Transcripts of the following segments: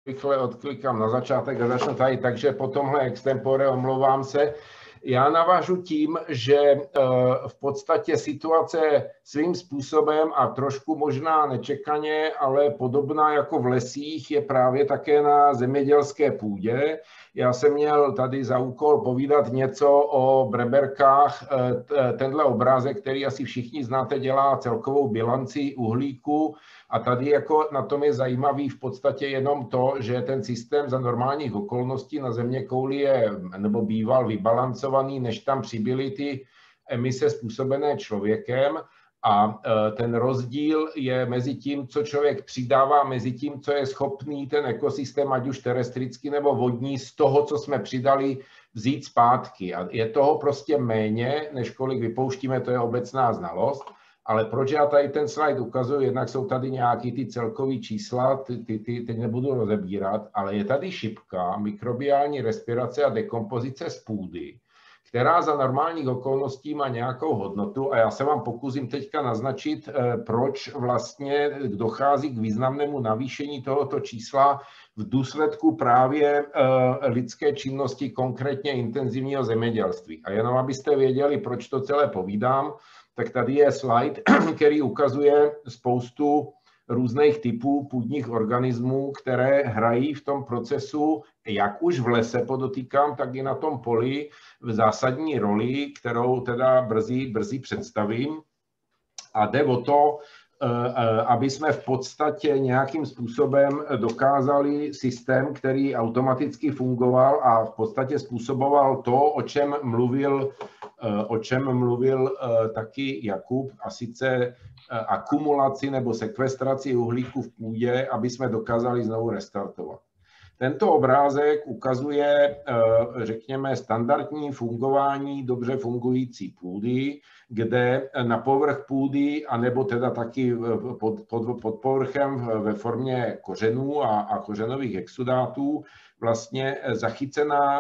rychle odklikám na začátek a začnu tady, takže po tomhle extempore omlouvám se. Já navážu tím, že v podstatě situace svým způsobem a trošku možná nečekaně, ale podobná jako v lesích, je právě také na zemědělské půdě. Já jsem měl tady za úkol povídat něco o breberkách. Tenhle obrázek, který asi všichni znáte, dělá celkovou bilanci uhlíku. A tady jako na tom je zajímavý v podstatě jenom to, že ten systém za normálních okolností na zeměkouli je nebo býval vybalancovaný, než tam přibyly ty emise způsobené člověkem. A ten rozdíl je mezi tím, co člověk přidává, mezi tím, co je schopný ten ekosystém, ať už terestrický nebo vodní, z toho, co jsme přidali, vzít zpátky. A je toho prostě méně, než kolik vypouštíme, to je obecná znalost. Ale proč já tady ten slide ukazuju, jednak jsou tady nějaký ty celkový čísla, ty teď nebudu rozebírat, ale je tady šipka, mikrobiální respirace a dekompozice z půdy, která za normálních okolností má nějakou hodnotu a já se vám pokusím teďka naznačit, proč vlastně dochází k významnému navýšení tohoto čísla v důsledku právě lidské činnosti, konkrétně intenzivního zemědělství. A jenom abyste věděli, proč to celé povídám, tak tady je slide, který ukazuje spoustu různých typů půdních organismů, které hrají v tom procesu, jak už v lese podotýkám, tak i na tom poli v zásadní roli, kterou teda brzy představím. A jde o to, aby jsme v podstatě nějakým způsobem dokázali systém, který automaticky fungoval a v podstatě způsoboval to, o čem mluvil taky Jakub, a sice akumulaci nebo sekvestraci uhlíku v půdě, aby jsme dokázali znovu restartovat. Tento obrázek ukazuje, řekněme, standardní fungování dobře fungující půdy, kde na povrch půdy, anebo teda taky pod povrchem ve formě kořenů a kořenových exudátů, vlastně zachycená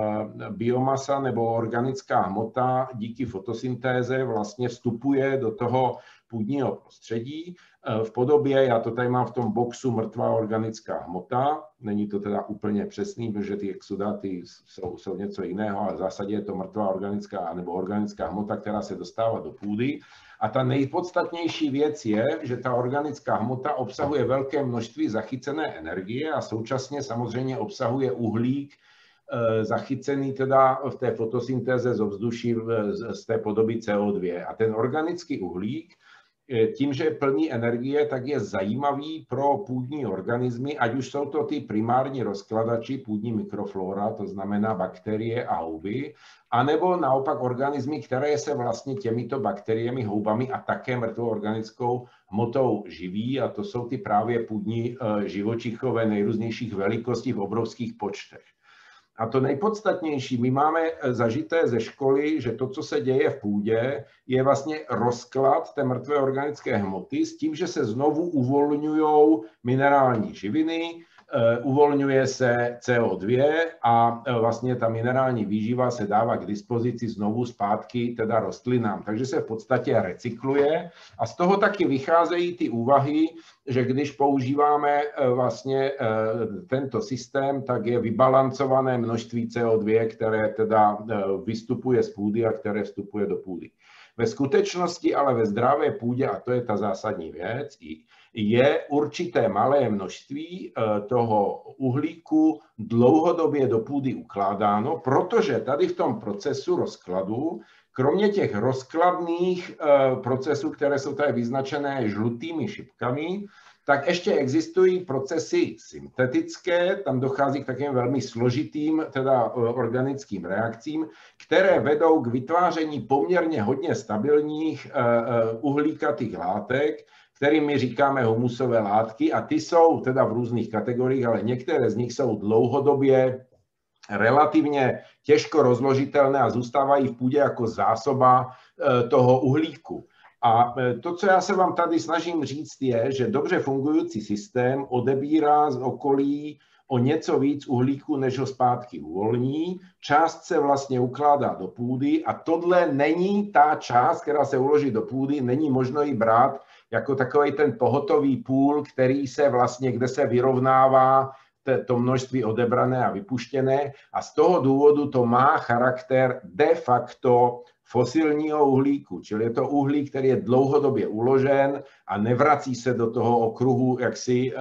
biomasa nebo organická hmota díky fotosyntéze vlastně vstupuje do toho půdního prostředí v podobě, já to tady mám v tom boxu, mrtvá organická hmota. Není to teda úplně přesný, protože ty exudáty jsou něco jiného, ale v zásadě je to mrtvá organická nebo organická hmota, která se dostává do půdy. A ta nejpodstatnější věc je, že ta organická hmota obsahuje velké množství zachycené energie a současně samozřejmě obsahuje uhlík, zachycený teda v té fotosyntéze z ovzduší z té podoby CO2. A ten organický uhlík, tím, že je plný energie, tak je zajímavý pro půdní organismy, ať už jsou to ty primární rozkladači, půdní mikroflora, to znamená bakterie a houby, anebo naopak organismy, které se vlastně těmito bakteriemi, houbami a také mrtvou organickou hmotou živí, a to jsou ty právě půdní živočichové nejrůznějších velikostí v obrovských počtech. A to nejpodstatnější, my máme zažité ze školy, že to, co se děje v půdě, je vlastně rozklad té mrtvé organické hmoty s tím, že se znovu uvolňují minerální živiny, uvolňuje se CO2 a vlastně ta minerální výživa se dává k dispozici znovu zpátky teda rostlinám. Takže se v podstatě recykluje a z toho taky vycházejí ty úvahy, že když používáme vlastně tento systém, tak je vybalancované množství CO2, které teda vystupuje z půdy a které vstupuje do půdy. Ve skutečnosti ale ve zdravé půdě, a to je ta zásadní věc, je určité malé množství toho uhlíku dlouhodobě do půdy ukládáno, protože tady v tom procesu rozkladu, kromě těch rozkladných procesů, které jsou tady vyznačené žlutými šipkami, tak ještě existují procesy syntetické, tam dochází k takovým velmi složitým teda organickým reakcím, které vedou k vytváření poměrně hodně stabilních uhlíkatých látek, kterým my říkáme humusové látky, a ty jsou teda v různých kategoriích, ale některé z nich jsou dlouhodobě relativně těžko rozložitelné a zůstávají v půdě jako zásoba toho uhlíku. A to, co já se vám tady snažím říct, je, že dobře fungující systém odebírá z okolí o něco víc uhlíku, než ho zpátky uvolní. Část se vlastně ukládá do půdy a tohle není ta část, která se uloží do půdy, není možno ji brát jako takový ten pohotový půl, který se vlastně, kde se vyrovnává to množství odebrané a vypuštěné a z toho důvodu to má charakter de facto fosilního uhlíku, čili je to uhlík, který je dlouhodobě uložen a nevrací se do toho okruhu, jaksi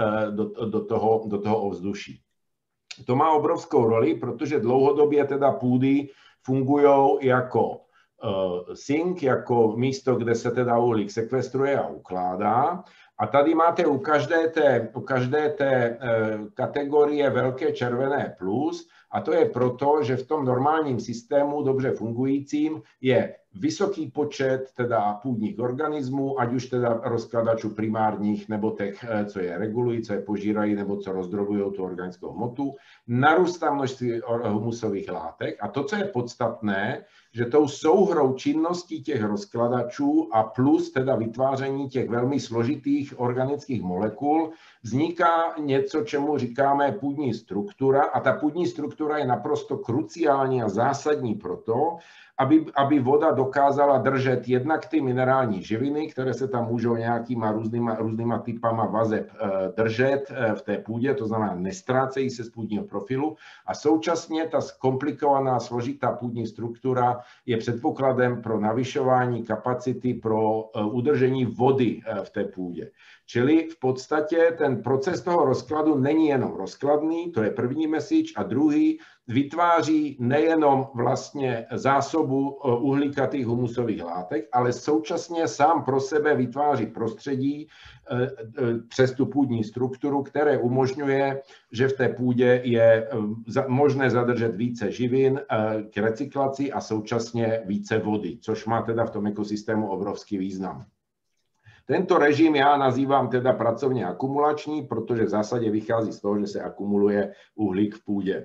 do toho ovzduší. To má obrovskou roli, protože dlouhodobě teda půdy fungují jako sink, jako místo, kde se teda uhlík sekvestruje a ukládá. A tady máte u každé té kategorie velké červené plus, a to je proto, že v tom normálním systému dobře fungujícím je vysoký počet teda půdních organismů, ať už teda rozkladačů primárních, nebo těch, co je regulují, co je požírají, nebo co rozdrobují tu organickou hmotu. Narůstá množství humusových látek a to, co je podstatné, že tou souhrou činností těch rozkladačů a plus teda vytváření těch velmi složitých organických molekul vzniká něco, čemu říkáme půdní struktura a ta půdní struktura je naprosto kruciální a zásadní proto, aby voda dokázala držet jednak ty minerální živiny, které se tam můžou nějakýma různýma typama vazeb držet v té půdě, to znamená nestrácejí se z půdního profilu a současně ta komplikovaná složitá půdní struktura je předpokladem pro navyšování kapacity pro udržení vody v té půdě. Čili v podstatě ten proces toho rozkladu není jenom rozkladný, to je první message, a druhý vytváří nejenom vlastně zásobu uhlíkatých humusových látek, ale současně sám pro sebe vytváří prostředí přes tu půdní strukturu, které umožňuje, že v té půdě je možné zadržet více živin k recyklaci a současně více vody, což má teda v tom ekosystému obrovský význam. Tento režim já nazývám teda pracovně akumulační, protože v zásadě vychází z toho, že se akumuluje uhlík v půdě.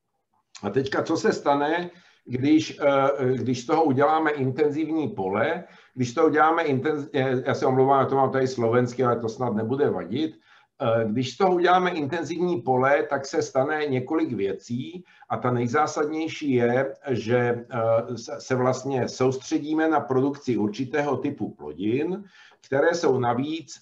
A teďka, co se stane, když z toho uděláme intenzivní pole, když z toho uděláme já se omlouvám, to mám tady slovensky, ale to snad nebude vadit, když z toho uděláme intenzivní pole, tak se stane několik věcí a ta nejzásadnější je, že se vlastně soustředíme na produkci určitého typu plodin, které jsou navíc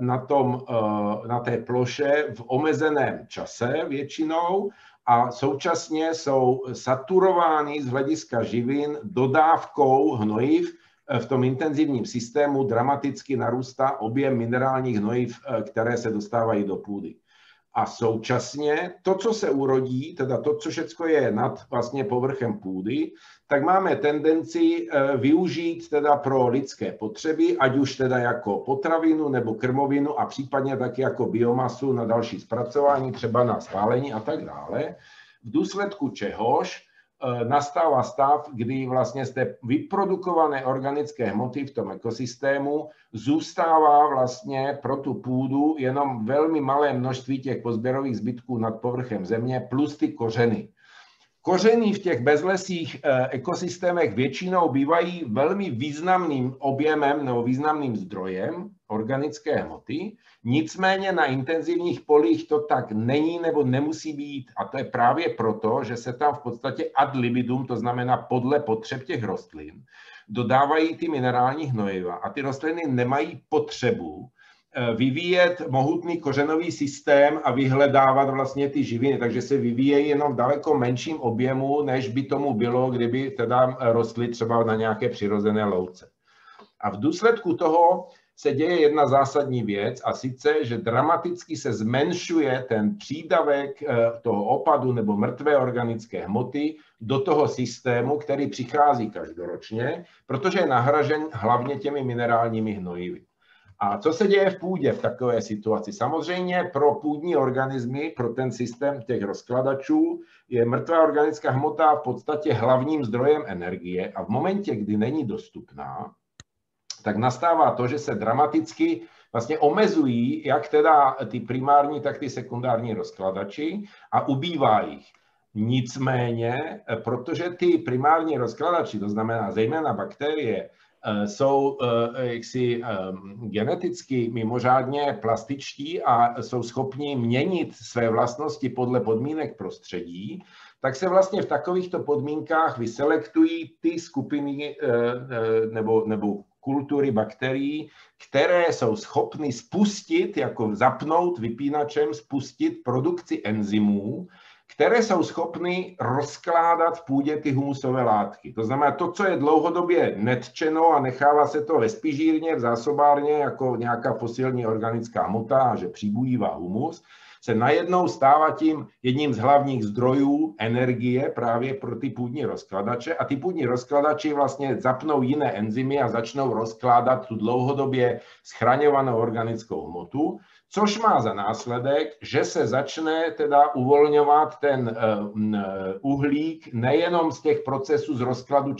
na té ploše v omezeném čase většinou a současně jsou saturovány z hlediska živin dodávkou hnojiv. V tom intenzivním systému dramaticky narůstá objem minerálních hnojiv, které se dostávají do půdy. A současně to, co se urodí, teda to, co všechno je nad vlastně povrchem půdy, tak máme tendenci využít teda pro lidské potřeby, ať už teda jako potravinu nebo krmovinu a případně taky jako biomasu na další zpracování, třeba na spálení a tak dále. V důsledku čehož nastává stav, kdy vlastně z té vyprodukované organické hmoty v tom ekosystému zůstává vlastně pro tu půdu jenom velmi malé množství těch pozběrových zbytků nad povrchem země plus ty kořeny. Kořeny v těch bezlesých ekosystémech většinou bývají velmi významným objemem nebo významným zdrojem organické hmoty, nicméně na intenzivních polích to tak není nebo nemusí být a to je právě proto, že se tam v podstatě ad libidum, to znamená podle potřeb těch rostlin, dodávají ty minerální hnojiva a ty rostliny nemají potřebu vyvíjet mohutný kořenový systém a vyhledávat vlastně ty živiny, takže se vyvíjejí jenom v daleko menším objemu, než by tomu bylo, kdyby teda rostly třeba na nějaké přirozené louce. A v důsledku toho se děje jedna zásadní věc a sice, že dramaticky se zmenšuje ten přídavek toho opadu nebo mrtvé organické hmoty do toho systému, který přichází každoročně, protože je nahražen hlavně těmi minerálními hnojivy. A co se děje v půdě v takové situaci? Samozřejmě pro půdní organismy, pro ten systém těch rozkladačů, je mrtvá organická hmota v podstatě hlavním zdrojem energie a v momentě, kdy není dostupná, tak nastává to, že se dramaticky vlastně omezují jak teda ty primární, tak ty sekundární rozkladači a ubývá jich. Nicméně, protože ty primární rozkladači, to znamená zejména bakterie, jsou jaksi geneticky mimořádně plastičtí a jsou schopni měnit své vlastnosti podle podmínek prostředí, tak se vlastně v takovýchto podmínkách vyselektují ty skupiny nebo kultury bakterií, které jsou schopny spustit, jako zapnout vypínačem, spustit produkci enzymů, které jsou schopny rozkládat v půdě ty humusové látky. To znamená, to, co je dlouhodobě netčeno a nechává se to ve spižírně, v zásobárně, jako nějaká fosilní organická hmota, že přibývá humus, se najednou stává tím jedním z hlavních zdrojů energie právě pro ty půdní rozkladače a ty půdní rozkladači vlastně zapnou jiné enzymy a začnou rozkládat tu dlouhodobě schraňovanou organickou hmotu, což má za následek, že se začne teda uvolňovat ten uhlík nejenom z těch procesů z rozkladu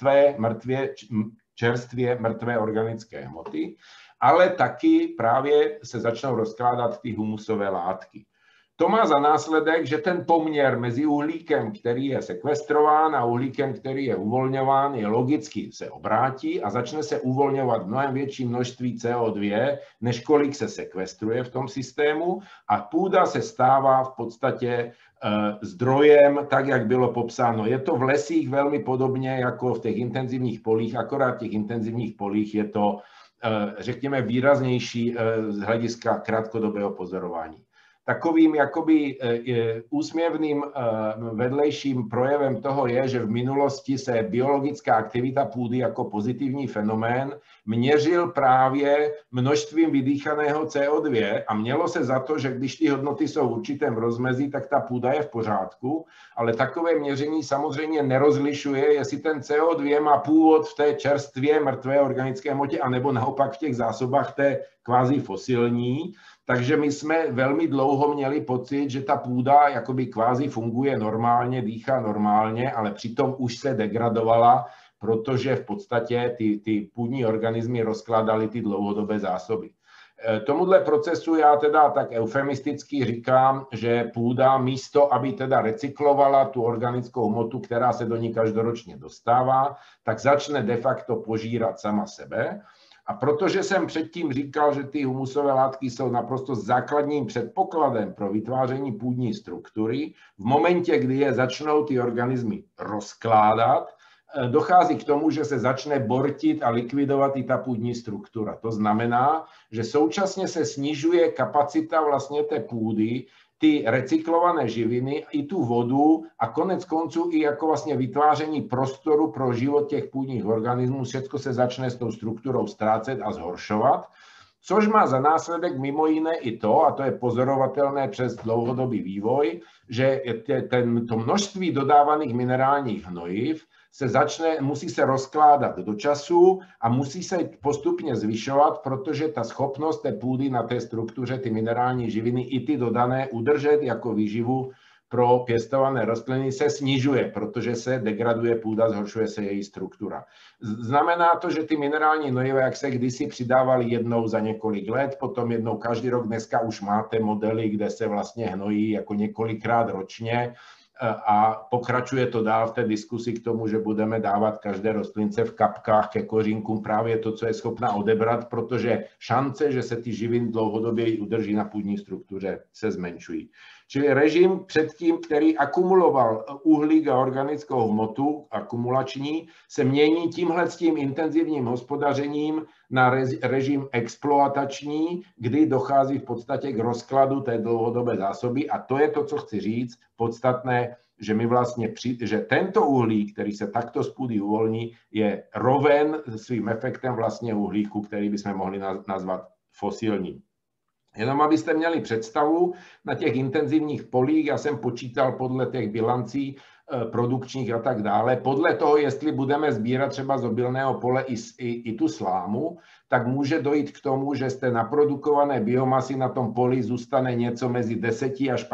čerstvě mrtvé organické hmoty, ale taky právě se začnou rozkládat ty humusové látky. To má za následek, že ten poměr mezi uhlíkem, který je sekvestrován a uhlíkem, který je uvolňován, je logicky se obrátí a začne se uvolňovat mnohem větší množství CO2, než kolik se sekvestruje v tom systému a půda se stává v podstatě zdrojem, tak jak bylo popsáno. Je to v lesích velmi podobně jako v těch intenzivních polích, akorát v těch intenzivních polích je to, řekněme, výraznější z hlediska krátkodobého pozorování. Takovým jakoby úsměvným vedlejším projevem toho je, že v minulosti se biologická aktivita půdy jako pozitivní fenomén měřil právě množstvím vydýchaného CO2 a mělo se za to, že když ty hodnoty jsou v určitém rozmezí, tak ta půda je v pořádku, ale takové měření samozřejmě nerozlišuje, jestli ten CO2 má původ v té čerstvě mrtvé organické hmotě, anebo naopak v těch zásobách té kvázi fosilní. Takže my jsme velmi dlouho měli pocit, že ta půda jakoby kvázi funguje normálně, dýchá normálně, ale přitom už se degradovala, protože v podstatě ty půdní organismy rozkládaly ty dlouhodobé zásoby. Tomuhle procesu já teda tak eufemisticky říkám, že půda místo, aby teda recyklovala tu organickou hmotu, která se do ní každoročně dostává, tak začne de facto požírat sama sebe. A protože jsem předtím říkal, že ty humusové látky jsou naprosto základním předpokladem pro vytváření půdní struktury, v momentě, kdy je začnou ty organismy rozkládat, dochází k tomu, že se začne bortit a likvidovat i ta půdní struktura. To znamená, že současně se snižuje kapacita vlastně té půdy, ty recyklované živiny, i tu vodu a konec konců i jako vlastně vytváření prostoru pro život těch půdních organismů, všechno se začne s tou strukturou ztrácet a zhoršovat, což má za následek mimo jiné i to, a to je pozorovatelné přes dlouhodobý vývoj, že to množství dodávaných minerálních hnojiv musí se rozkládat do času a musí se postupně zvyšovat, protože ta schopnost té půdy na té struktuře ty minerální živiny i ty dodané udržet jako výživu pro pěstované rostliny se snižuje, protože se degraduje půda, zhoršuje se její struktura. Znamená to, že ty minerální hnojiva, jak se kdysi přidávaly jednou za několik let, potom jednou každý rok, dneska už máte modely, kde se vlastně hnojí jako několikrát ročně, a pokračuje to dál v té diskusi k tomu, že budeme dávat každé rostlince v kapkách ke kořínkům právě to, co je schopna odebrat, protože šance, že se ty živiny dlouhodobě udrží na půdní struktuře, se zmenšují. Čili režim předtím, který akumuloval uhlík a organickou hmotu, akumulační, se mění tímhletím intenzivním hospodařením na režim exploatační, kdy dochází v podstatě k rozkladu té dlouhodobé zásoby a to je to, co chci říct, podstatné, že my vlastně, že tento uhlík, který se takto z půdy uvolní, je roven svým efektem vlastně uhlíku, který bychom mohli nazvat fosilním. Jenom abyste měli představu, na těch intenzivních polích, já jsem počítal podle těch bilancí produkčních a tak dále, podle toho, jestli budeme sbírat třeba z obilného pole i tu slámu, tak může dojít k tomu, že z té naprodukované biomasy na tom poli zůstane něco mezi 10 až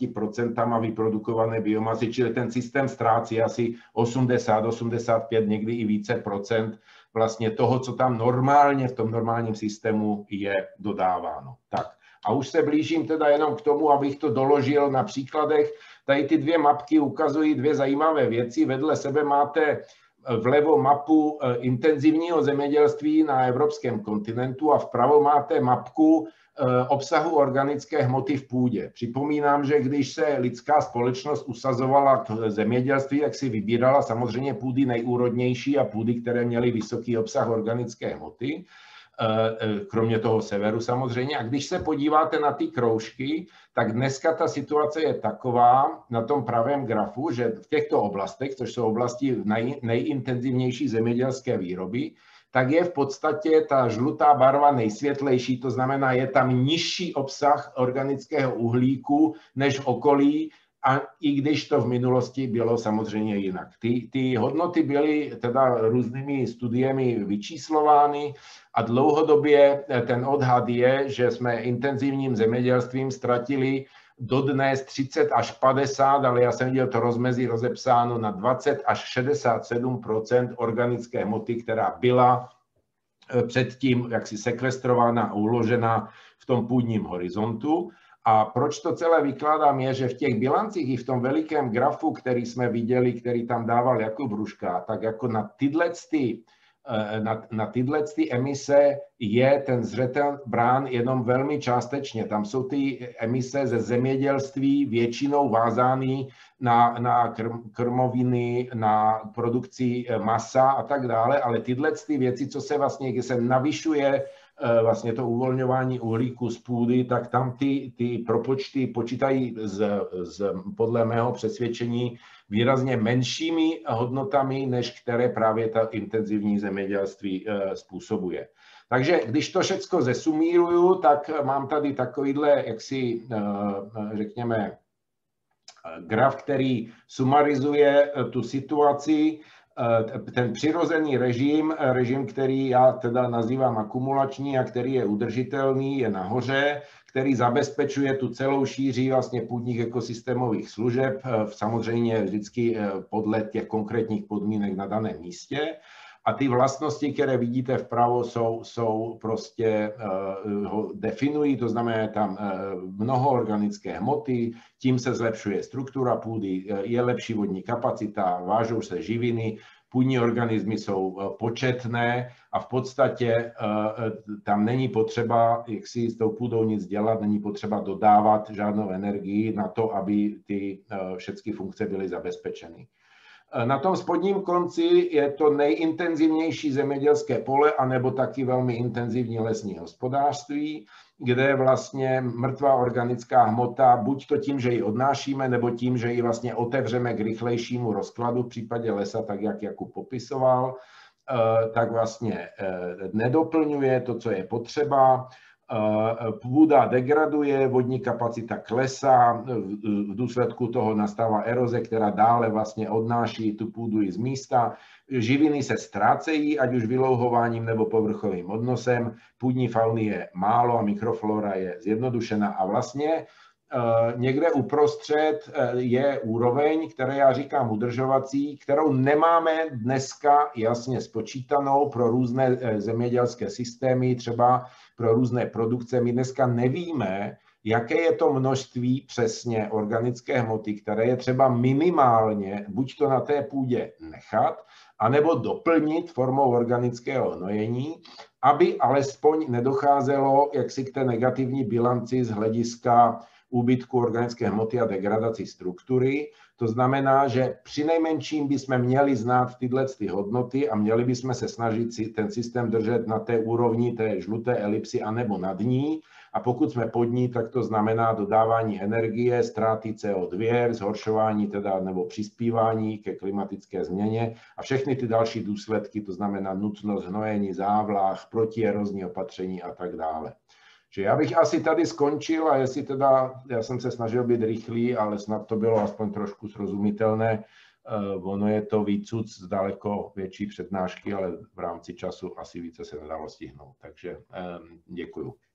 15% vyprodukované biomasy, čili ten systém ztrácí asi 80, 85, někdy i více procent vlastně toho, co tam normálně v tom normálním systému je dodáváno. Tak. A už se blížím teda jenom k tomu, abych to doložil na příkladech. Tady ty dvě mapky ukazují dvě zajímavé věci. Vedle sebe máte vlevo mapu intenzivního zemědělství na evropském kontinentu a vpravo máte mapku obsahu organické hmoty v půdě. Připomínám, že když se lidská společnost usazovala k zemědělství, tak si vybírala samozřejmě půdy nejúrodnější a půdy, které měly vysoký obsah organické hmoty, kromě toho severu samozřejmě. A když se podíváte na ty kroužky, tak dneska ta situace je taková na tom pravém grafu, že v těchto oblastech, což jsou oblasti nejintenzivnější zemědělské výroby, tak je v podstatě ta žlutá barva nejsvětlejší, to znamená, je tam nižší obsah organického uhlíku než v okolí, a i když to v minulosti bylo samozřejmě jinak. Ty hodnoty byly teda různými studiemi vyčíslovány a dlouhodobě ten odhad je, že jsme intenzivním zemědělstvím ztratili dodnes 30 až 50, ale já jsem viděl to rozmezí rozepsáno na 20 až 67% organické hmoty, která byla předtím jaksi sekvestrována a uložena v tom půdním horizontu. A proč to celé vykládám je, že v těch bilancích i v tom velikém grafu, který jsme viděli, který tam dával Jakub Hruška, tak jako na tyhle emise je ten zřetel brán jenom velmi částečně. Tam jsou ty emise ze zemědělství většinou vázány na krmoviny, na produkci masa a tak dále, ale tyhle věci, co se vlastně, když se navyšuje vlastně to uvolňování uhlíku z půdy, tak tam ty propočty počítají podle mého přesvědčení výrazně menšími hodnotami, než které právě ta intenzivní zemědělství způsobuje. Takže když to všechno zesumíruju, tak mám tady takovýhle, jaksi řekněme, graf, který sumarizuje tu situaci. Ten přirozený režim, který já teda nazývám akumulační a který je udržitelný, je nahoře, který zabezpečuje tu celou šíři vlastně půdních ekosystémových služeb, samozřejmě vždycky podle těch konkrétních podmínek na daném místě. A ty vlastnosti, které vidíte vpravo, jsou prostě, ho definují, to znamená tam mnoho organické hmoty, tím se zlepšuje struktura půdy, je lepší vodní kapacita, vážou se živiny, půdní organismy jsou početné a v podstatě tam není potřeba, jak si s tou půdou nic dělat, není potřeba dodávat žádnou energii na to, aby ty všechny funkce byly zabezpečeny. Na tom spodním konci je to nejintenzivnější zemědělské pole, anebo taky velmi intenzivní lesní hospodářství, kde je vlastně mrtvá organická hmota, buď to tím, že ji odnášíme, nebo tím, že ji vlastně otevřeme k rychlejšímu rozkladu v případě lesa, tak jak Jakub popisoval, tak vlastně nedoplňuje to, co je potřeba. Půda degraduje, vodní kapacita klesá, v důsledku toho nastává eroze, která dále vlastně odnáší tu půdu i z místa. Živiny se ztrácejí, ať už vylouhováním nebo povrchovým odnosem. Půdní fauny je málo a mikroflora je zjednodušena a vlastně někde uprostřed je úroveň, které já říkám udržovací, kterou nemáme dneska jasně spočítanou pro různé zemědělské systémy, třeba pro různé produkce. My dneska nevíme, jaké je to množství přesně organické hmoty, které je třeba minimálně buď to na té půdě nechat, anebo doplnit formou organického hnojení, aby alespoň nedocházelo jaksi k té negativní bilanci z hlediska úbytku organické hmoty a degradaci struktury. To znamená, že přinejmenším bychom měli znát tyhle hodnoty a měli bychom se snažit si ten systém držet na té úrovni té žluté elipsy anebo nad ní. A pokud jsme pod ní, tak to znamená dodávání energie, ztráty CO2, zhoršování teda nebo přispívání ke klimatické změně a všechny ty další důsledky, to znamená nutnost hnojení závlah, protierozní opatření a tak dále. Že já bych asi tady skončil a jestli teda, já jsem se snažil být rychlý, ale snad to bylo aspoň trošku srozumitelné. Ono je to výcud z daleko větší přednášky, ale v rámci času asi více se nedalo stihnout. Takže děkuju.